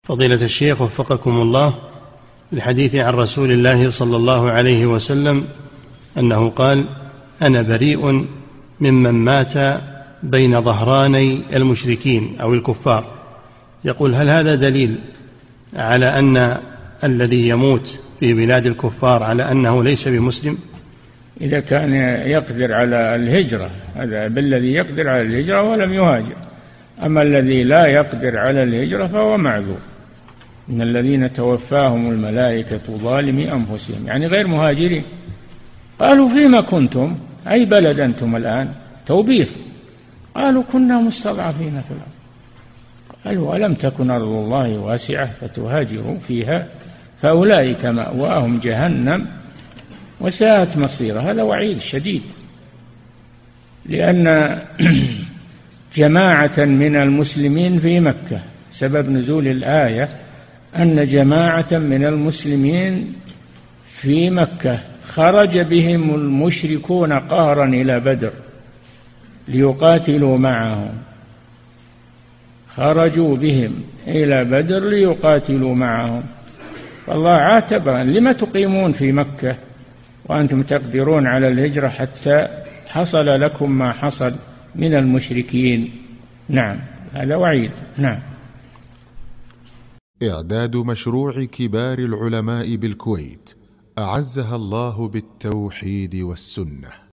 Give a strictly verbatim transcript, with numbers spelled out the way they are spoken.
فضيلة الشيخ وفقكم الله، الحديث عن رسول الله صلى الله عليه وسلم أنه قال: أنا بريء ممن مات بين ظهراني المشركين أو الكفار. يقول: هل هذا دليل على أن الذي يموت في بلاد الكفار على أنه ليس بمسلم؟ إذا كان يقدر على الهجرة، هذا بالذي يقدر على الهجرة ولم يهاجر. أما الذي لا يقدر على الهجرة فهو معذور. إن الذين توفاهم الملائكة ظالمي أنفسهم، يعني غير مهاجرين. قالوا: فيما كنتم؟ أي بلد أنتم الآن؟ توبيخ. قالوا: كنا مستضعفين في الأرض. قالوا: ألم تكن أرض الله واسعة فتهاجروا فيها فأولئك مأواهم جهنم وساءت مصيرا. هذا وعيد شديد، لأن جماعة من المسلمين في مكة، سبب نزول الآية أن جماعة من المسلمين في مكة خرج بهم المشركون قهرا إلى بدر ليقاتلوا معهم، خرجوا بهم إلى بدر ليقاتلوا معهم. فالله عاتب: لما تقيمون في مكة وأنتم تقدرون على الهجرة حتى حصل لكم ما حصل من المشركين. نعم، هذا وعيد. نعم. إعداد مشروع كبار العلماء بالكويت أعزها الله بالتوحيد والسنة.